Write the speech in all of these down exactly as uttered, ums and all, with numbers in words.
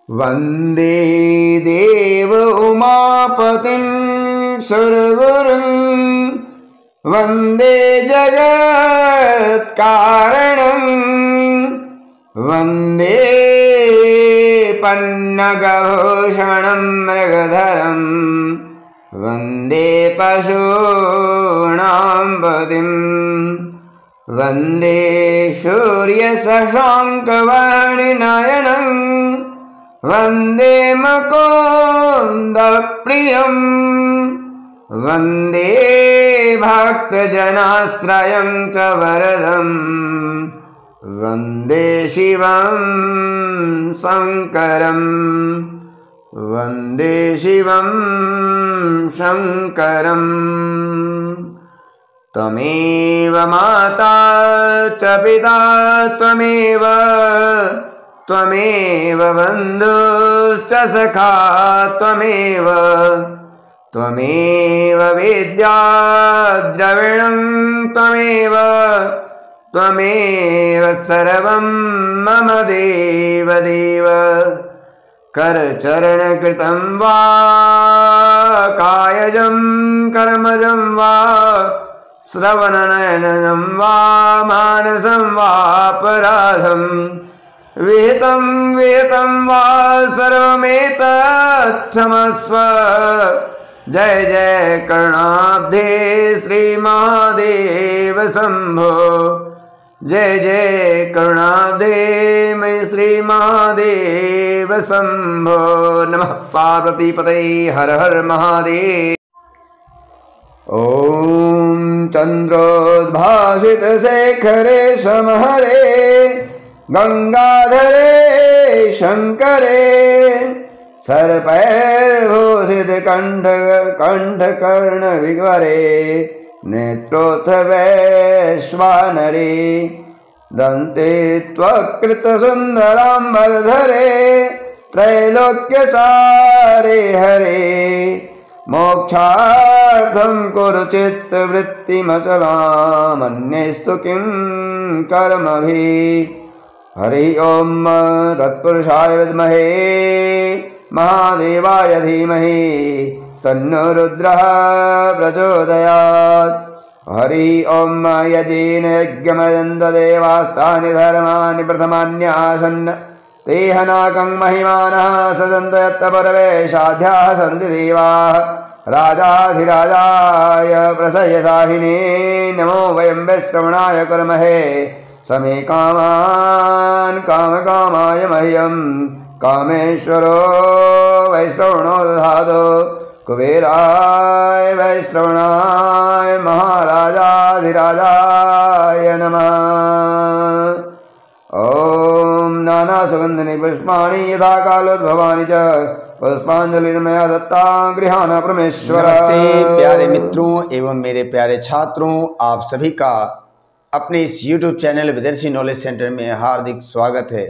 वन्दे देव उमापतिं सुरगुरुं वन्दे जगत्कारणं वन्दे पन्नगभूषणं मृगधरं वन्दे पशूनां पतिं वन्दे सूर्यशशाङ्कवर्णनयनं वन्दे मुकुन्दप्रियं वन्दे भक्तजनाश्रयं च वरदं वन्दे शिवं शङ्करं वन्दे शिवं शङ्करं। त्वमेव माता च पिता त्वमेव त्वमेव बन्धुश्च सखा त्वमेव त्वमेव विद्या द्रविणं त्वमेव त्वमेव सर्वं मम देव देव। करचरणकृतं वा कायजं कर्मजं वा श्रवणनयनं वा मानसं वापराधं विहितं विहितं वा सर्वमेतत्क्षमस्व। जय जय करुणाब्धे श्री महादेव शंभो जय जय करुणाब्धे मयि श्री महादेव शंभो। नमः पार्वतीपतये हर हर महादेव। ओम चंद्रोद्भासित शेखरे समहरे गंगाधरे शंकरे सर्पैर्भूषित कंठ कंठ कर्ण विवरे नेत्रोथ वैश्वानरे दन्ते त्वकृत सुंदरांबरधरे त्रैलोक्यसारे हरे मोक्षार्थं कुरु चित्तवृत्तिमचलामन्यस्तु किं कर्मभिः। हरि ओम तत्पुरुषाय विद्महे महादेवाय धीमहि तन्नो रुद्रः प्रचोदयात्। हरि ओम यदीन यज्ञमयन्त देवास्तानि धर्माणि प्रथमान्यासन् ते हनाकं महिमानः सजन्त यत्र परवेशाध्याः सन्ति देवाः। राजाधिराजाय प्रसयसाहिने नमो वयं वैश्रवणाय कुर्महे समे कामान् कामकामाय मह्यं कामेश्वरो वैश्रवणो दधातु कुबेराय वैश्रवणाय महाराजाधिराजाय नमः। ओम नाना सुगंधि पुष्पाणि यथा कालोद्भवानि च पुष्पांजलिर्मया दत्ता गृहाण परमेश्वर। नमस्ते प्यारे मित्रों एवं मेरे प्यारे छात्रों, आप सभी का अपने इस YouTube channel Vidarshi knowledge centre में हार्दिक स्वागत है।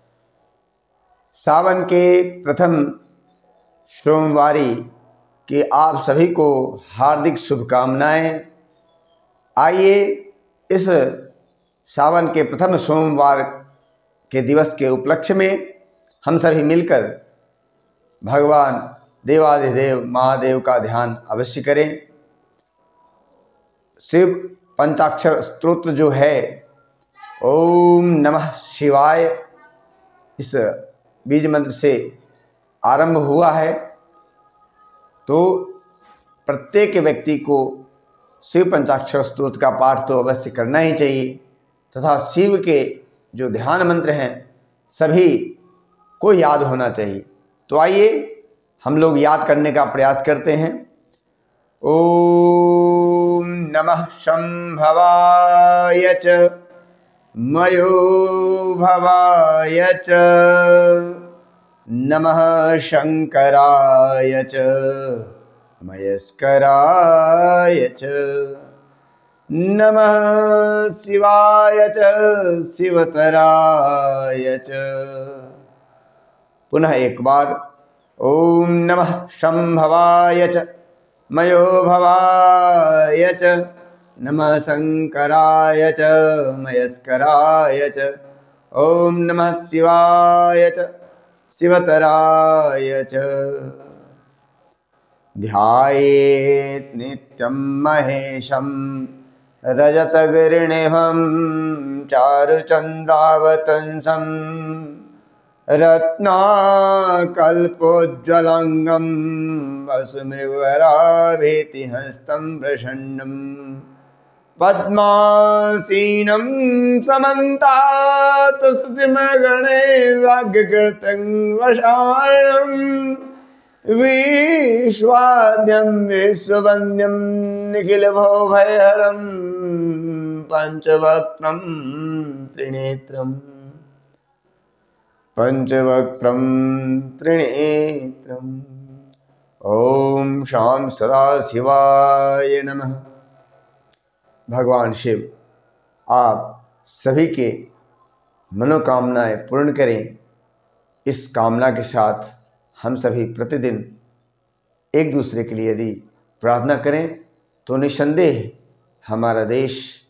सावन के प्रथम सोमवारी के आप सभी को हार्दिक शुभकामनाएं। आइए इस सावन के प्रथम सोमवार के दिवस के उपलक्ष्य में हम सभी मिलकर भगवान देवाधिदेव महादेव का ध्यान अवश्य करें। शिव पंचाक्षर स्तोत्र जो है ओम नमः शिवाय, इस बीज मंत्र से आरंभ हुआ है। तो प्रत्येक व्यक्ति को शिव पंचाक्षर स्तोत्र का पाठ तो अवश्य करना ही चाहिए तथा शिव के जो ध्यान मंत्र हैं सभी को याद होना चाहिए। तो आइए हम लोग याद करने का प्रयास करते हैं। ओम नमः शंभवाय च मयोभवाय च नमः शंकराय च मयस्कराय च नमः शिवाय च शिवतराय च। पुनः एक बार ओम नमः शंभवाय च मयोभवाय च नमः शंकराय च मयस्कराय च। ओम नमः शिवाय च शिवतराय च ध्यायेत् नित्यं महेशं रजतगिरिनिभं चारुचन्द्रावतंसं रत्नाकल्पोज्ज्वलाङ्गं वसुमृगवराभीतिहस्तं प्रसन्नं पद्मासीनं समन्तात् स्तुतिमगणे वाग्यकृतं वशाळं विश्वाद्यं विश्ववन्द्यं निखिलभवभयहरं पञ्चवक्त्रं त्रिनेत्रं पंचवक्त्रं त्रिनेत्रम्। ओम शाम सदाशिवाय नमः। भगवान शिव आप सभी के मनोकामनाएं पूर्ण करें। इस कामना के साथ हम सभी प्रतिदिन एक दूसरे के लिए यदि प्रार्थना करें तो निसंदेह हमारा देश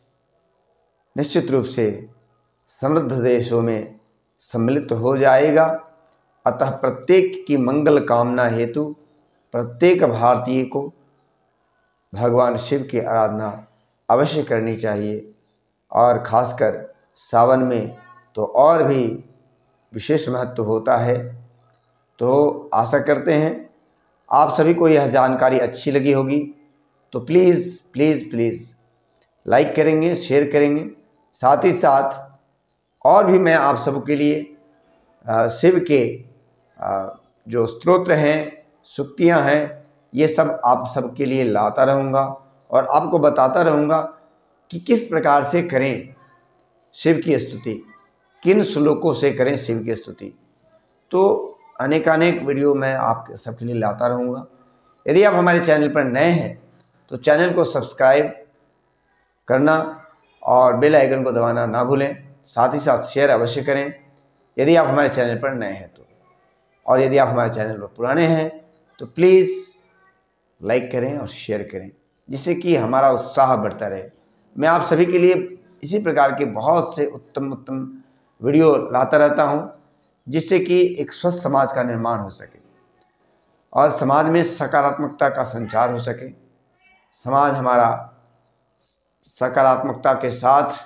निश्चित रूप से समृद्ध देशों में सम्मिलित हो जाएगा। अतः प्रत्येक की मंगल कामना हेतु प्रत्येक भारतीय को भगवान शिव की आराधना अवश्य करनी चाहिए, और खासकर सावन में तो और भी विशेष महत्व होता है। तो आशा करते हैं आप सभी को यह जानकारी अच्छी लगी होगी, तो प्लीज़ प्लीज़ प्लीज़ लाइक करेंगे, शेयर करेंगे। साथ ही साथ और भी मैं आप सबके लिए आ, शिव के आ, जो स्तोत्र हैं, सुक्तियां हैं, ये सब आप सबके लिए लाता रहूँगा और आपको बताता रहूँगा कि किस प्रकार से करें शिव की स्तुति, किन श्लोकों से करें शिव की स्तुति। तो अनेकानेक वीडियो मैं आप सबके लिए लाता रहूँगा। यदि आप हमारे चैनल पर नए हैं तो चैनल को सब्सक्राइब करना और बेल आइकन को दबाना ना भूलें। साथ ही साथ शेयर अवश्य करें यदि आप हमारे चैनल पर नए हैं तो, और यदि आप हमारे चैनल पर पुराने हैं तो प्लीज़ लाइक करें और शेयर करें, जिससे कि हमारा उत्साह बढ़ता रहे। मैं आप सभी के लिए इसी प्रकार के बहुत से उत्तम उत्तम वीडियो लाता रहता हूं, जिससे कि एक स्वस्थ समाज का निर्माण हो सके और समाज में सकारात्मकता का संचार हो सके। समाज हमारा सकारात्मकता के साथ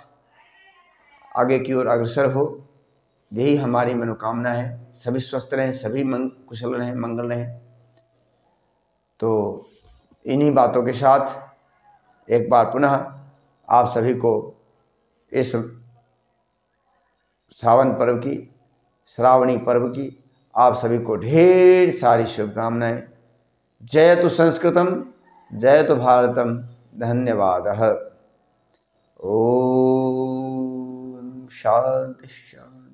आगे की ओर अग्रसर हो, यही हमारी मनोकामना है। सभी स्वस्थ रहें, सभी मंग कुशल रहें, मंगल रहें। तो इन्हीं बातों के साथ एक बार पुनः आप सभी को इस सावन पर्व की, श्रावणी पर्व की आप सभी को ढेर सारी शुभकामनाएं। जयतु संस्कृतम, जयतु भारतम। धन्यवादः। ओम शांति शांति।